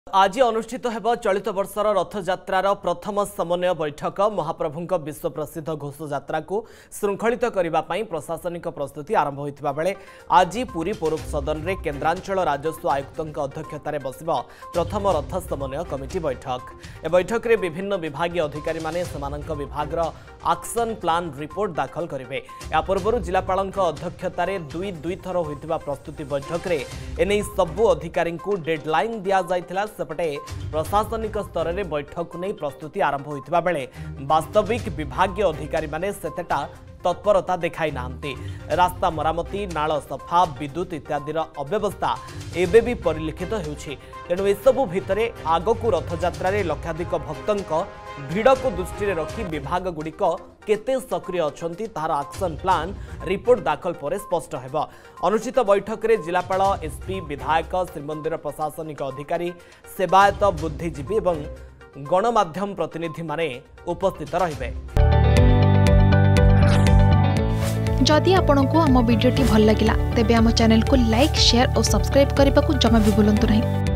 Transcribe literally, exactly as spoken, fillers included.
आज अनुष्ठित हेब चलित वर्षर रथयात्रार प्रथम समन्वय बैठक। महाप्रभुंक विश्व प्रसिद्ध घोषयात्रा को श्रृंखलित करने प्रशासनिक प्रस्तुति आरंभ होता बेले आज पुरी पौर सदन में केन्द्रांचल राजस्व आयुक्त अध्यक्षतार बस प्रथम रथ समन्वय कमिटी बैठक। ए बैठक में विभिन्न विभागीय अधिकारी माने सेमानंक विभागर एक्शन प्लान रिपोर्ट दाखल करेंगे। या पूर्व जिलापाल अध्यक्षतार दुई दुई थर होता प्रस्तुति बैठक में एने सबू अधिकारी डेडलाइन दि जाइथिला। सेपटे प्रशासनिक स्तर में बैठक को नहीं प्रस्तुति आरंभ होता बेले वास्तविक विभागीय अधिकारी माने सेतेटा तत्परता देखाई नांती। रास्ता मरामती, नाल सफा, विद्युत इत्यादि अव्यवस्था एबे भी परिलक्षित होउछि। तेणु एसबू भितरे आगकू रथयात्रा लक्षाधिक भक्तों भिड़ को दृष्टि रखी विभाग गुड़िक केते सक्रिय अछंती तार एक्शन प्लान रिपोर्ट दाखल पर स्पष्ट हेब। अनुष्ठित बैठक में जिलापाल, एसपी, विधायक, श्रीमंदिर प्रशासनिक अधिकारी, सेवायत, बुद्धिजीवी और गणमाध्यम प्रतिनिधि माने उपस्थित रहिबे। जदि आपंक आम भिडी भल लगा तेब आम चैनल को लाइक, शेयर और सब्सक्राइब करने को जमा भी भूलु नहीं।